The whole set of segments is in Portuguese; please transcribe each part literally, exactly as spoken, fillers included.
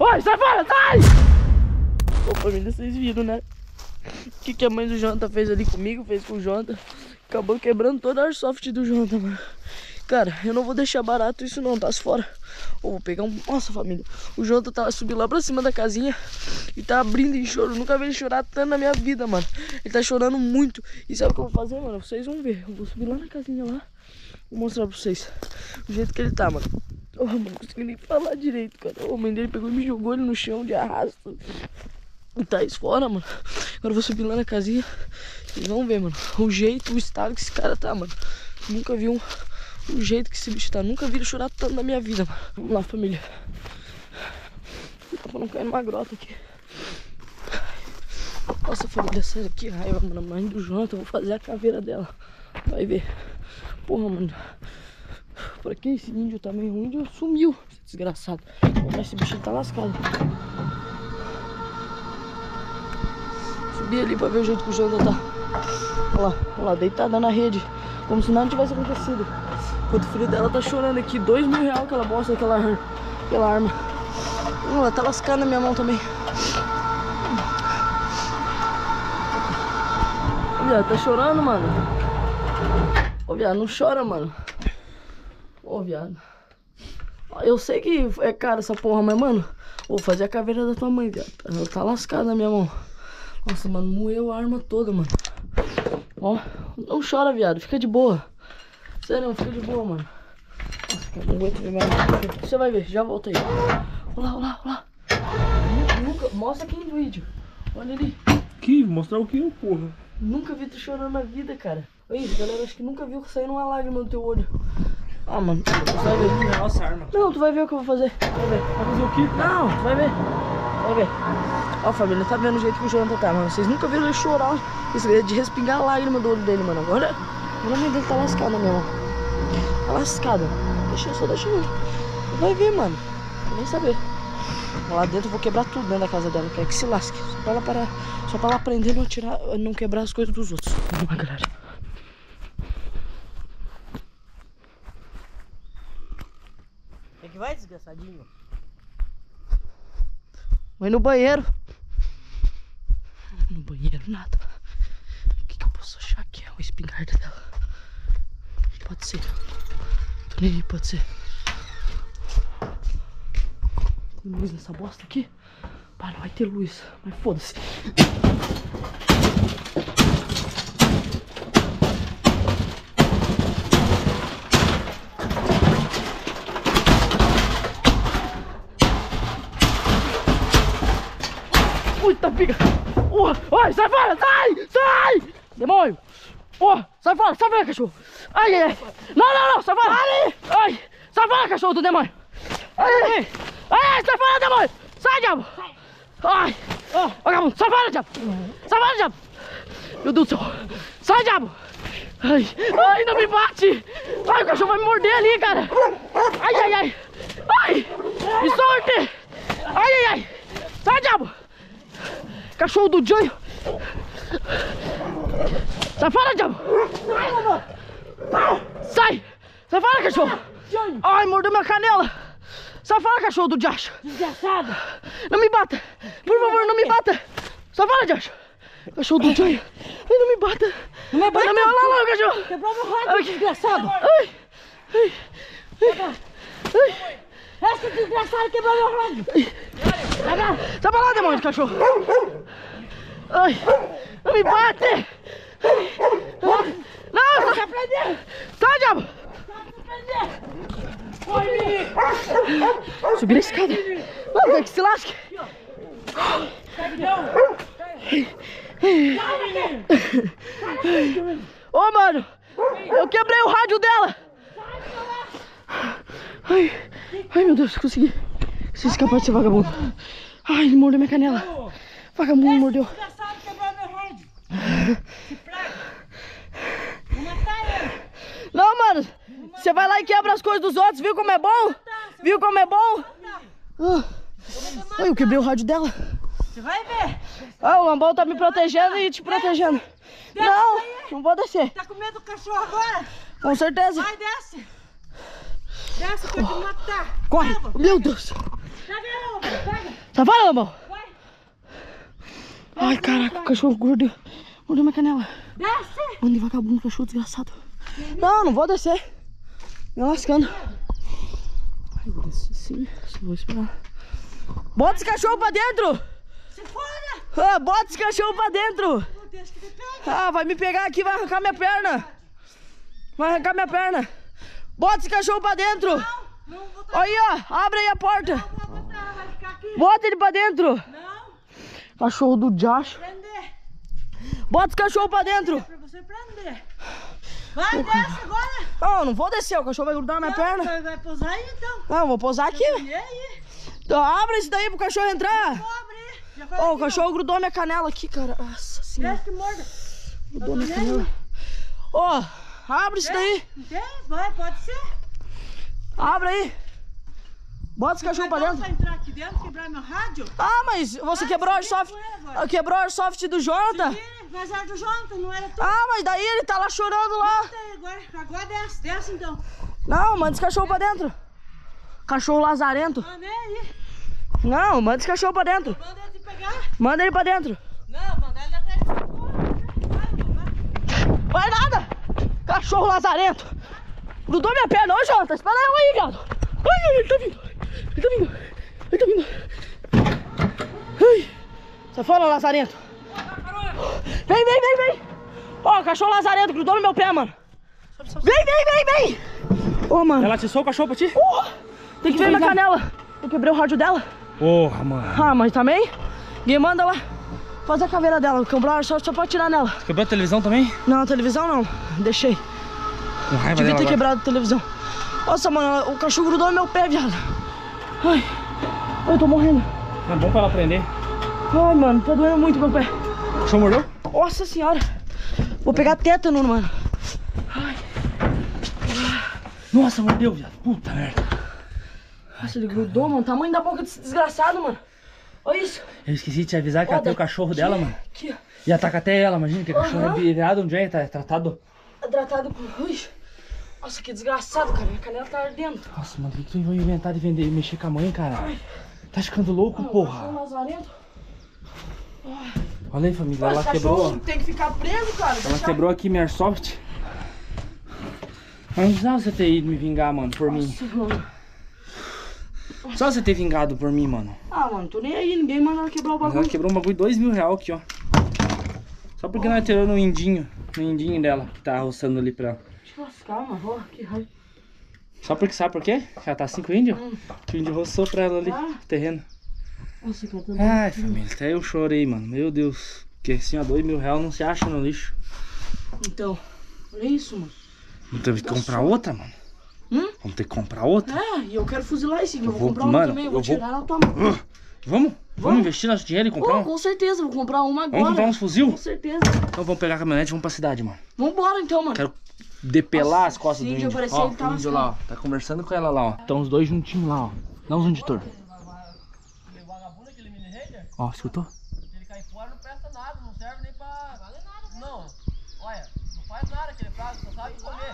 Oi, sai fora, sai! Ô família, vocês viram, né? O que, que a mãe do Jonathan fez ali comigo, fez com o Jonathan. Acabou quebrando toda a airsoft do Jonathan, mano. Cara, eu não vou deixar barato isso não, tá fora. Ou vou pegar um... Nossa, família. O Jonathan tava subindo lá pra cima da casinha e tá abrindo em choro. Eu nunca vi ele chorar tanto na minha vida, mano. Ele tá chorando muito. E sabe o que eu vou fazer, mano? Vocês vão ver. Eu vou subir lá na casinha lá. Vou mostrar pra vocês o jeito que ele tá, mano. Oh, mano, não consegui nem falar direito, cara. Oh, a mãe dele pegou e me jogou ele no chão de arrasto. E tá isso fora, mano. Agora eu vou subir lá na casinha. Vocês vão ver, mano. O jeito, o estado que esse cara tá, mano. Nunca vi um... O jeito que esse bicho tá. Nunca vi ele chorar tanto na minha vida, mano. Vamos lá, família. Tá pra não cair numa grota aqui. Nossa, família, sério, que raiva, mano. A mãe do Jonathan, eu vou fazer a caveira dela. Vai ver. Porra, mano. Pra que esse índio também? O índio sumiu. Desgraçado. Mas esse bicho tá lascado. Subi ali pra ver o jeito que o Jonathan tá. Olha lá, olha lá, deitada na rede. Como se nada tivesse acontecido. Enquanto o filho dela tá chorando aqui. Dois mil reais aquela bosta, aquela, aquela arma. Ela tá lascada na minha mão também. Ô, viado, tá chorando, mano. Ô, viado, não chora, mano. Ô, viado. Eu sei que é caro essa porra, mas, mano, vou fazer a caveira da tua mãe, viado. Ela tá lascada na minha mão. Nossa, mano, moeu a arma toda, mano. Ó, não chora, viado, fica de boa. Sério, fica de boa, mano. Nossa, cara, não aguento ver mais. Você vai ver, já volta aí. Olha lá, olha lá, olha lá. Nunca, mostra aqui no vídeo. Olha ali. Que? Mostrar o que, porra? Nunca vi tu chorando na vida, cara. Olha isso, galera, acho que nunca viu saindo uma lágrima do teu olho. Ah, mano, tu vai ver. Nossa, arma. Não, tu vai ver o que eu vou fazer. Vai ver. Vai fazer o quê? Não, tu vai ver. Vai ver. Ó, família, tá vendo o jeito que o Jonathan tá, mano. Vocês nunca viram ele chorar. Isso é de respingar a lágrima do olho dele, mano. Agora, agora a mãe dele tá lascada, minha mão. Tá lascada. Deixa, só deixa ele. Vai ver, mano. Vou nem saber. Lá dentro eu vou quebrar tudo dentro da casa dela. Quer que se lasque. Só pra ela parar. Só pra ela aprender a não tirar, não quebrar as coisas dos outros. Vamos lá, galera. É que vai, desgraçadinho. Vai no banheiro. No banheiro, nada. O que, que eu posso achar aqui? É uma espingarda dela. Pode ser. Tô nem aí, pode ser. Tem luz nessa bosta aqui? Pá, não vai ter luz. Mas foda-se. Puta pica! Oh, oi, sai fora! Sai! Sai! Demônio! Oh, sai fora! Sai fora, cachorro! Ai, ai, ai! Não, não, não! Sai fora! Ai! Ai! Sai fora, cachorro do demônio! Ai, ai! Ai, sai fora, demônio! Sai, diabo! Ai! Ó, vagabundo! Sai fora, diabo! Sai fora, diabo! Meu Deus do céu! Sai, diabo! Ai! Ai, não me bate! Ai, o cachorro vai me morder ali, cara! Ai, ai, ai! Ai! Me solte! Ai, ai, ai! Sai, diabo! Cachorro do Johnny! Sai fora, diabo! Sai! Sai fora, cachorro! Ai, mordeu minha canela! Sai fora, cachorro do Josh! Desgraçado! Não me bata! Por favor, não me bata! Sai fora, Josh! Cachorro do Johnny! Ai, não me bata! Não me bata! Não me olha lá, cachorro! Quebrou meu rádio, desgraçado! Ai! Ai! Ai! Ai! Essa desgraçada quebrou meu rádio! Sai pra lá, demônio de cachorro! Ai! Não me bate! Não! Vai se prender! Sai, diabo! Vai se prender! Corre, menino! Subir a escada! Mano, quer que se lasque! Sai, não! Ô, mano! Eu quebrei o rádio dela! Ai! Ai, meu Deus, consegui! Se escapar desse vagabundo! Ai, ele mordeu minha canela! Vagabundo mordeu! Desgraçado quebrou meu rádio! Se praga! Vou matar ele! Não, mano! Você vai lá e quebra as coisas dos outros, viu como é bom? Viu como é bom? Ah. Ai, eu quebrei o rádio dela! Você vai ver! Ah, o Lambão tá me protegendo e te protegendo! Não, não vou descer! Tá com medo do cachorro agora? Com certeza! Vai, desce! Desce pra eu te matar! Corre! Leva, Meu Deus! pega, pega, pega! Sai fora, Lambão. Vai. Ai, caraca, o cachorro gordo. Mordeu minha canela. Desce. Mano, de vagabundo, cachorro desgraçado. Não, não vou descer. Me lascando. Ai, vou descer sim. Só vou esperar. Bota esse cachorro pra dentro. Se fora. Ah, bota esse cachorro pra dentro. Meu Deus, que me pega. Ah, vai me pegar aqui, vai arrancar minha perna. Vai arrancar minha perna. Bota esse cachorro pra dentro. Não, não vou botar. Aí, ó, abre aí a porta. Não vou botar, vai ficar aqui. Bota ele pra dentro. Não, Cachorro do Josh. prender. Bota esse cachorro pra dentro. Pra você prender. Vai, desce agora. Não, não vou descer, o cachorro vai grudar na minha perna. Vai, vai pousar aí então. Não, vou pousar aqui. E aí? Então, abre isso daí pro cachorro entrar. Pobre. Já vai Ó, o aqui, cachorro grudou minha canela aqui, cara. Nossa ó. senhora. Desce que morda. Grudou minha canela. Ó, abre isso daí. Tem? Vai, pode ser. Abre aí. Bota esse cachorro pra Vai dar dentro. pra entrar aqui dentro, quebrar meu rádio? Ah, mas você Ah, quebrou o se vira airsoft. com ele agora. Quebrou o airsoft do Jonathan? Vira, mas era do Jonathan, não era tu. Ah, mas daí ele tá lá chorando lá. Tá aí, Agora, agora desce, desce então. Não, manda esse cachorro pra dentro. Cachorro lazarento. Ah, nem aí. Não, manda esse cachorro pra dentro. Manda ele te pegar. Manda ele pra dentro. Não, manda ele atrás. Vai, vai. Vai nada. Cachorro lazarento. Grudou minha perna. Ô, Jonathan, espera eu aí, viado. Ai, ai, ele tá vindo. Ele tá vindo. Ele tá vindo. Ai. Sai fora, lazarento. Vem, vem, vem, vem. Ó, cachorro lazarento grudou no meu pé, mano. Vem, vem, vem, vem. Ô, mano. Ela atiçou o cachorro pra ti? Uh, tem que ver minha canela. Eu quebrei o rádio dela. Porra, mano. Ah, mas também, ninguém manda lá fazer a caveira dela. Quebrar só, só pode tirar nela. Quebrou a televisão também? Não, a televisão não. Deixei. Com raiva Devia dela ter agora. quebrado a televisão. Nossa, mano, o cachorro grudou no meu pé, viado. Ai, eu tô morrendo. É bom pra ela aprender. Ai, mano, tá doendo muito meu pé. O cachorro mordeu? Nossa senhora. Vou pegar tétano, mano. Ai. Nossa, mordeu, viado. Puta merda. Nossa, ele grudou, mano. Tamanho da boca desse desgraçado, mano. Olha isso. Eu esqueci de te avisar que Ó, ela tem o daqui, cachorro dela, mano. Aqui, E ataca até ela, imagina que o cachorro Aham. é virado onde é, tá tratado. ó. Tratado com... Ui. Nossa, que desgraçado, cara. Minha canela tá ardendo. Nossa, mano, o que que tu vai inventar de vender, mexer com a mãe, cara? Tá ficando louco, Cachorro porra. lazarento. Olha aí, família, Esse ela cachorro quebrou, ó. tem que ficar preso, cara. Ela Deixa- quebrou aqui minha airsoft. Mas não precisava você ter ido me vingar, mano, por mim. Nossa, mano. Só você ter vingado por mim, mano. Ah, mano, tô nem aí. Ninguém manda ela quebrar o Mas ela bagulho. quebrou um bagulho de dois mil reais aqui, ó. Só porque nós tirou no indinho. No indinho dela, que tá roçando ali pra ela. Deixa eu lascar, mano. Ó, que raiva. Só porque sabe por quê? Já tá cinco índios? Que o índio roçou pra ela ali, Ah. no terreno. Nossa, cara, tá Ai, família, até eu chorei, mano. Meu Deus. Porque assim, ó, dois mil reais não se acha no lixo. Então, olha isso, mano. Vamos ter que comprar outra, mano. Hum? Vamos ter que comprar outra? É, e eu quero fuzilar esse aqui. Eu vou, vou- comprar uma mano, também. Eu eu vou vou- tirar na tua mão. Uh, vamos? Vamos investir nosso dinheiro e comprar Oh, um? com certeza, vou comprar uma agora. Vamos comprar uns fuzil? Com certeza. Então vamos pegar a caminhonete e vamos pra cidade, mano. Vambora então, mano. Quero depelar Nossa, as costas se do o índio índio. aparecer, Ó, ele tá o índio lascado. lá, ó. Tá conversando com ela lá, ó. Estão os dois juntinhos lá, ó. Dá uns editor. Ó, escutou? Ele cai fora não presta nada, não serve nem pra... Vale nada, não. Olha, não faz nada aquele prazo, só sabe comer.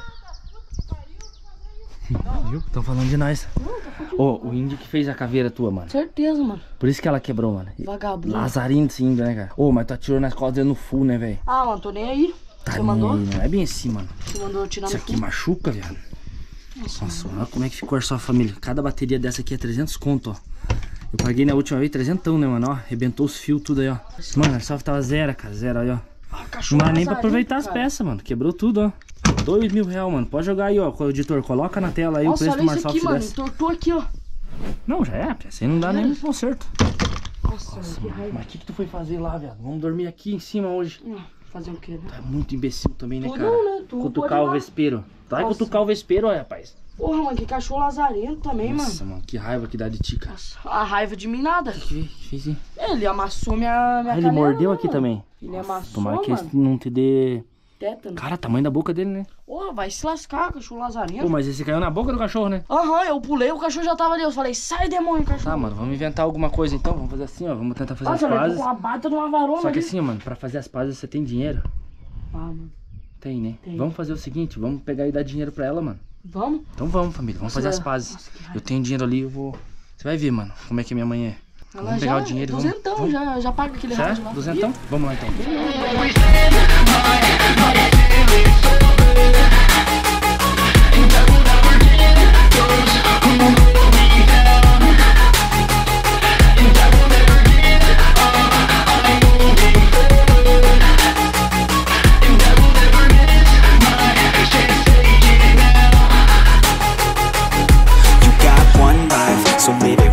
Viu? Estão falando de nós. Ô, o índio que fez a caveira tua, mano. Certeza, mano. Por isso que ela quebrou, mano. Vagabundo. Lazarinho desse índio, né, cara? Ô, mas tu atirou nas costas dele no full, né, velho? Ah, mano, tô nem aí. Tá Você nem mandou? aí, não é bem assim, mano. Você mandou eu tirar Isso no aqui cu? machuca, viado. Nossa, olha como é que ficou a sua família. Cada bateria dessa aqui é trezentos conto, ó. Eu paguei na última vez trezentão, né, mano? Ó, arrebentou os fios tudo aí, ó. Mano, a airsoft tava zero, cara. Zero aí, ó. Ah, Não cachorro dá nem pra lazarento, aproveitar as cara. peças, mano. Quebrou tudo, ó. Dois mil reais, mano. Pode jogar aí, ó. Com o editor, coloca na tela aí Nossa, o preço olha do isso Marsoft aqui, mano. dessa. Entortou aqui, ó. Não, já é, porque assim não dá nem conserto. Nossa, mano, que raiva. Mas o que, que tu foi fazer lá, viado? Vamos dormir aqui em cima hoje. Hum, Fazer o quê, né? Tu é muito imbecil também, né, Tu cara? não, né? Tu Cutucar pode ir o lá. vespeiro. Vai Nossa. cutucar o vespeiro, ó, rapaz. Porra, mano, que cachorro lazarento também, Nossa, mano. mano, que raiva que dá de ti, cara. Nossa, a raiva de mim nada. O que que que fez, hein? Ele amassou minha, minha Ah, ele canela, mordeu né, aqui mano? também. Ele amassou, Tomara que mano. esse não te dê... Tétano. Cara, tamanho da boca dele, né? Porra, vai se lascar, cachorro lazarento. Pô, mas esse caiu na boca do cachorro, né? Aham, eu pulei, o cachorro já tava ali. Eu falei, sai, demônio, cachorro. Tá, mano, vamos inventar alguma coisa então. Vamos fazer assim, ó. Vamos tentar fazer Nossa, as eu levei pazes. com uma bata de uma varona Só que ali. assim, ó, mano, pra fazer as pazes você tem dinheiro? Ah, mano. Tem, né? Tem. Vamos fazer o seguinte, vamos pegar e dar dinheiro pra ela, mano. Vamos? Então vamos, família, vamos fazer as Nossa, pazes. nossa, que raiva. Eu tenho dinheiro ali, eu vou... Você vai ver, mano, como é que minha mãe é. Ela Vamos já, pegar o dinheiro e vamos- duzentão, vamos. já, já paga aquele Será? rádio lá. Duzentão? Vamos lá então. You got one life, so live it